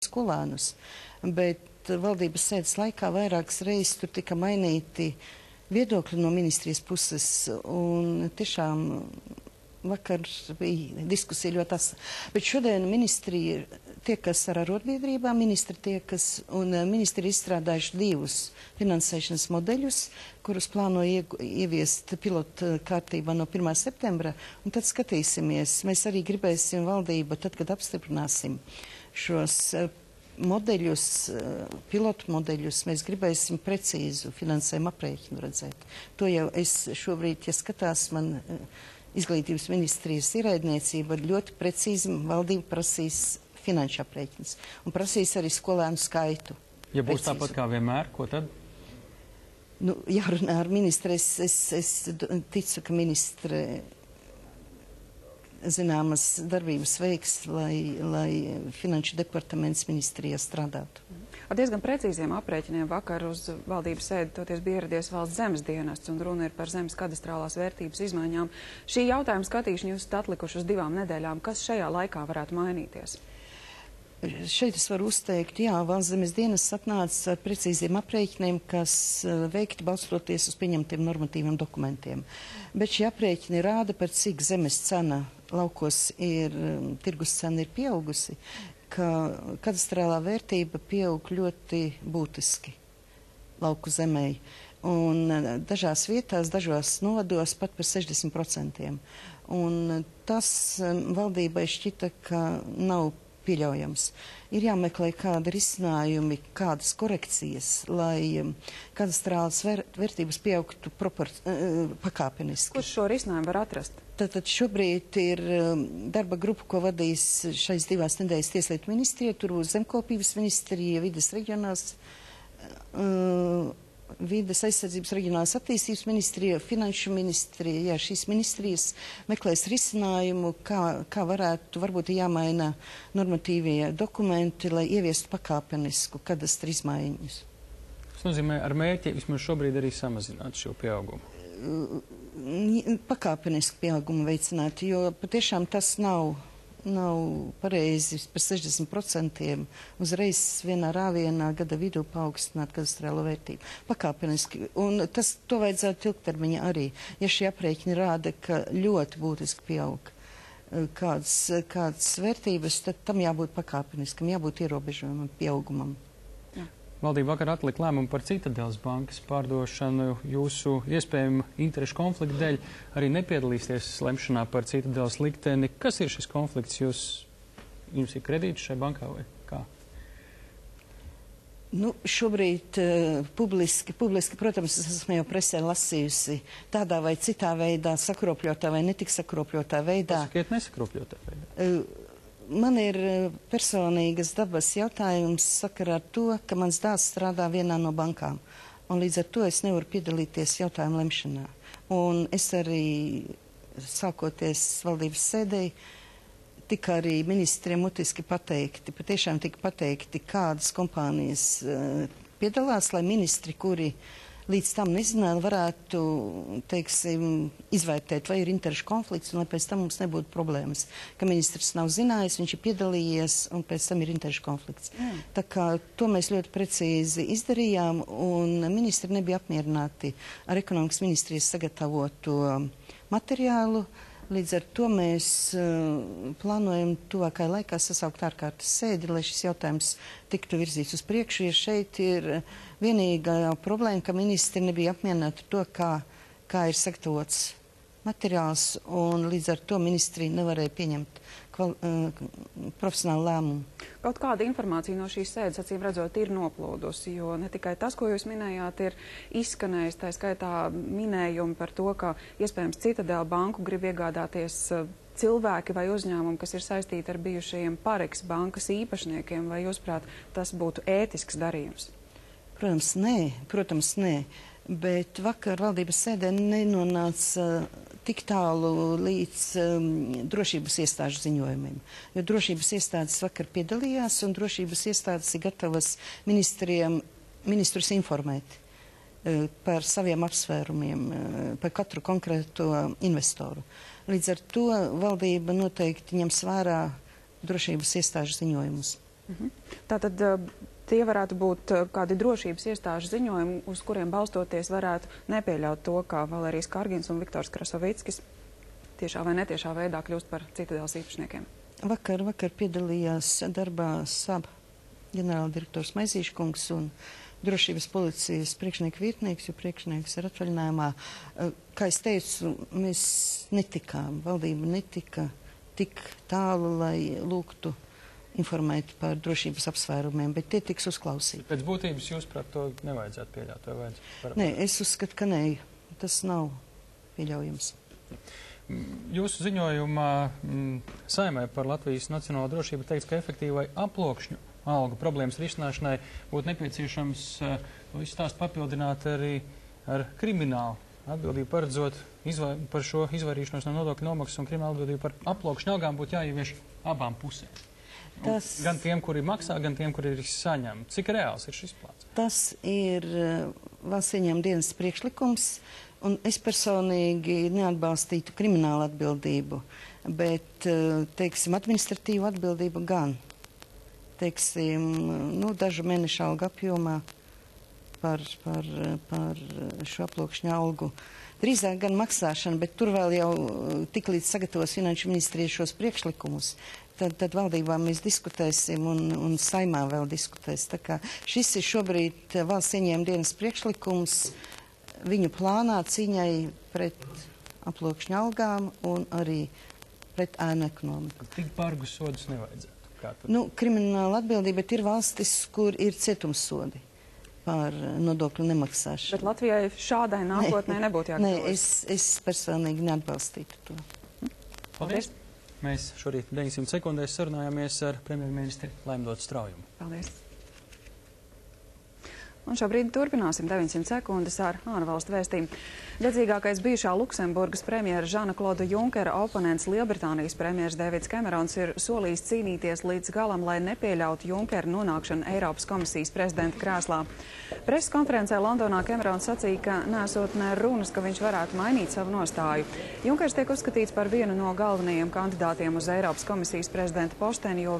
skolēnus, bet valdības sēdes laikā vairākas reizes tur tika mainīti viedokļi no ministrijas puses, un tiešām vakar bija diskusija ļoti asa. Bet šodien ministrija tiekas ar arotbiedrībām, ministri izstrādājuši 2 finansēšanas modeļus, kurus plāno ieviest pilotu kārtībā no 1. septembra, un tad skatīsimies. Mēs arī gribēsim valdību, tad, kad apstiprināsim šos modeļus, pilotu modeļus, mēs gribēsim precīzu finansējumu aprēķinu redzēt. To jau es šobrīd, ja skatās, man Izglītības ministrijas ierēdniecība ļoti precīzi valdība prasīs finanšu aprēķins un prasīs arī skolēnu skaitu. Ja būs tāpat kā vienmēr, ko tad? Nu, jārunā ar ministri. Es ticu, ka ministre zināmas darbības veiks, lai finanšu departaments ministrijā strādātu. Ar diezgan precīziem aprēķiniem vakar uz valdības sēdi toties bija ieradies valsts zemes dienests, un runa ir par zemes kadastrālās vērtības izmaiņām. Šī jautājuma skatīšana jūs esat atlikuši uz 2 nedēļām. Kas šajā laikā varētu mainīties? Šeit es varu uzteikt, jā, valsts zemes dienests atnāca ar precīziem aprēķiniem, kas veikti balstoties uz pieņemtiem normatīviem dokumentiem. Bet šie aprēķini rāda, par cik zemes cena laukos tirgus cena ir pieaugusi, ka kadastrālā vērtība pieaug ļoti būtiski lauku zemei. Un dažās vietās, dažos novados pat par 60%. Un tas valdībai šķita, ka nav pieļaujams. Ir jāmeklē kādi risinājumi, kādas korekcijas, lai kadastrālas vērtības pieaugtu pakāpeniski. Kurš šo risinājumu var atrast? Tātad šobrīd ir darba grupa, ko vadīs šais 2 nedēļas Tieslietu ministrija, tur būs Zemkopības ministrija, vides reģionāls, vides aizsardzības reģionālās attīstības ministrija, finanšu ministrija. Jā, šīs ministrijas meklēs risinājumu, kā varētu, varbūt jāmaina normatīvie dokumenti, lai ieviestu pakāpenisku kadastra izmaiņas. Tas nozīmē ar mērķi vismaz šobrīd arī samazināt šo pieaugumu. Pakāpenisku pieaugumu veicināt, jo patiešām tas nav pareizi par 60% uzreiz vienā rāvienā gada vidū paaugstināt kadastrālo vērtību. Pakāpeniski. Un to vajadzētu ilgtermiņā arī. Ja šie aprēķini rāda, ka ļoti būtiski pieaug kādas vērtības, tad tam jābūt pakāpeniskam, jābūt ierobežojumam, pieaugumam. Valdība vakar atlika lēmumu par Citadeles bankas pārdošanu. Jūsu iespējama interešu konflikta dēļ arī nepiedalīsties lemšanā par Citadeles likteni. Kas ir šis konflikts? Jums ir kredīts šai bankā vai kā? Nu, šobrīd publiski, protams, es esmu jau presē lasījusi tādā vai citā veidā, sakropļotā vai netik sakropļotā veidā. Pasakiet nesakropļotā veidā. Man ir personīgas dabas jautājums sakarā ar to, ka mans dēls strādā vienā no bankām, un līdz ar to es nevaru piedalīties jautājumu lemšanā. Un es arī, sākoties valdības sēdēji, tika arī ministriem mutiski pateikti, patiešām tika pateikti, kādas kompānijas piedalās, lai ministri, kuri līdz tam nezināja, varētu, teiksim, izvērtēt, vai ir interešu konflikts, un lai pēc tam mums nebūtu problēmas. Ka ministrs nav zinājis, viņš ir piedalījies, un pēc tam ir interešu konflikts. Tā kā to mēs ļoti precīzi izdarījām, un ministri nebija apmierināti ar ekonomikas ministrijas sagatavoto materiālu. Līdz ar to mēs plānojam tuvākajā laikā sasaukt ārkārtas sēdi, lai šis jautājums tiktu virzīts uz priekšu. Ja šeit ir vienīgā problēma, ka ministri nebija apmierināti to, kā ir sagatavots materiāls, un līdz ar to ministri nevarēja pieņemt profesionālu lēmumu. Kaut kāda informācija no šīs sēdes, acīm redzot, ir noplūdusi, jo ne tikai tas, ko jūs minējāt, ir izskanējis, tā skaitā minējumi par to, ka iespējams Citadele banku grib iegādāties cilvēki vai uzņēmumi, kas ir saistīti ar bijušajiem Pareks bankas īpašniekiem, vai jūs prāt, tas būtu ētisks darījums? Protams, nē. Bet vakar valdības sēdē nenonāca tik tālu līdz drošības iestāžu ziņojumiem. Jo drošības iestādes vakar piedalījās, un drošības iestādes ir gatavas ministrus informēt par saviem apsvērumiem, par katru konkrēto investoru. Līdz ar to valdība noteikti ņems vērā drošības iestāžu ziņojumus. Tātad tie varētu būt kādi drošības iestāžu ziņojumi, uz kuriem balstoties varētu nepieļaut to, kā Valērijas Kargins un Viktors Krasovickis tiešā vai netiešā veidā kļūst par Citadeles īpašniekiem. Vakar piedalījās darbā SAB ģenerāldirektors Maizīškungs un drošības policijas priekšnieka vietnieks, jo priekšnieks ir atvaļinājumā. Kā es teicu, mēs netikām, valdība netika tik tālu, lai lūgtu informēt par drošības apsvērumiem, bet tie tiks uzklausīti. Pēc būtības jūs, prāt, to nevajadzētu pieļaut? Nē, es uzskatu, ka nē, tas nav pieļaujams. Jūsu ziņojumā Saeimai par Latvijas nacionālo drošību teikts, ka efektīvai aploksņu algu problēmas risināšanai būtu nepieciešams visu stāstu papildināt arī ar kriminālu atbildību, paredzot par šo izvairīšanos no nodokļu nomaksas un kriminālu atbildību par aploksņu algām būtu jāievieš abām pusēm. Gan tiem, kuri maksā, gan tiem, kuri ir saņem. Cik reāls ir šis plāns? Tas ir valsts ieņēmuma dienas priekšlikums, un es personīgi neatbalstītu kriminālu atbildību, bet, teiksim, administratīvu atbildību gan. Teiksim, dažu mēnešu algu apjomā par šo aploksņu algu. Drīzāk gan maksāšana, bet tur vēl jau tiklīdz sagatavos Finanšu ministrija šos priekšlikumus, tad valdībā mēs diskutēsim un Saimā vēl diskutēs. Tā kā šis ir šobrīd valsts ieņēmuma dienas priekšlikums viņu plānā cīņai pret aploksņu algām un arī pret ēnu ekonomiku. Tik bargus sodus nevajadzētu. Krimināla atbildība, bet ir valstis, kur ir cietumsodi par nodokļu nemaksāšanu. Bet Latvijai šādai nākotnē nebūtu jāgatavojas? Nē, es personīgi neatbalstītu to. Paldies! Mēs šorīt 900 sekundēs sarunājāmies ar premjerministri Laimdotu Straujumu. Paldies! Un šobrīd turpināsim 900 sekundes ar ārvalstu vēstījumu. Dedzīgākais bijušā Luksemburgas premjera Žana Kloda Junkera oponents Lielbritānijas premjers Deivids Kemerons ir solījis cīnīties līdz galam, lai nepieļautu Junkera nonākšanu Eiropas komisijas prezidenta krēslā. Preses konferencē Londonā Kemerons sacīja, ka nesot ne runas, ka viņš varētu mainīt savu nostāju. Junkers tiek uzskatīts par vienu no galvenajiem kandidātiem uz Eiropas komisijas prezidenta posteni, jo